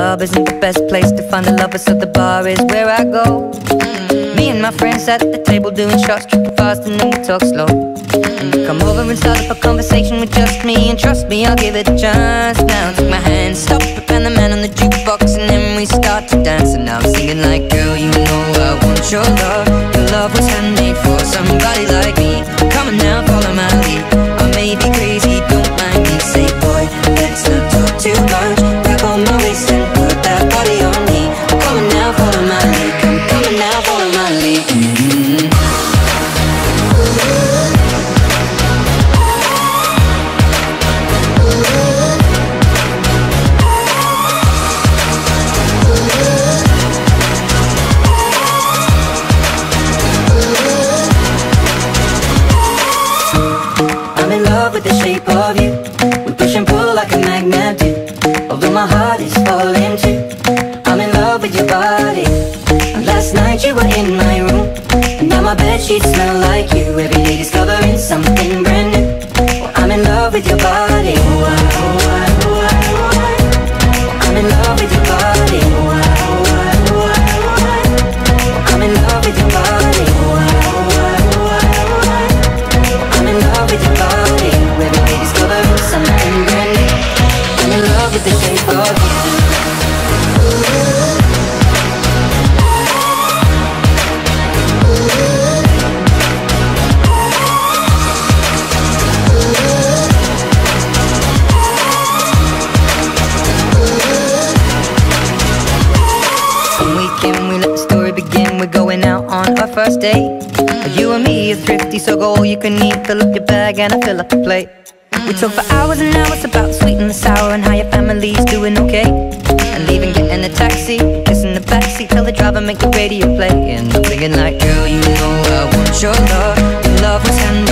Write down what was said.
club isn't the best place to find a lover, so the bar is where I go. Me and my friends sat at the table doing shots, tripping fast, and then we talk slow. And you come over and start up a conversation with just me, and trust me, I'll give it a chance. Now take my hand, stop it, and the man on the jukebox, and then we start to dance. And now I'm singing like, girl, you know I want your love. Your love was handmade for somebody like me. Come on now, follow my lead. I may be crazy, don't mind me. Say, boy, let's not talk too much. Grab on my waist and put that body on me. Come on now, follow my lead. Come on now, follow my lead. I'm in love with the shape of you. We push and pull like a magnet do. Although my heart is falling too. I'm in love with your body. And last night you were in my room, and now my bedsheets smell like you. Every day discovering something brand new. Well, I'm in love with your body. I'm in love with your body. I'm in love with your body. I'm in love with your body. Every day discovering something brand new. I'm in love with the shape of you. One weekend, we let the story begin. We're going out on our first date. You and me are thrifty, so go all you can eat. Fill up your bag and I fill up the plate. We talk for hours and hours about the sweet and the sour, and how your family's doing okay. And leaving, getting a taxi, kissing the backseat, tell the driver make the radio play. And I'm thinking like, girl, you know I want your love. Your love was handmade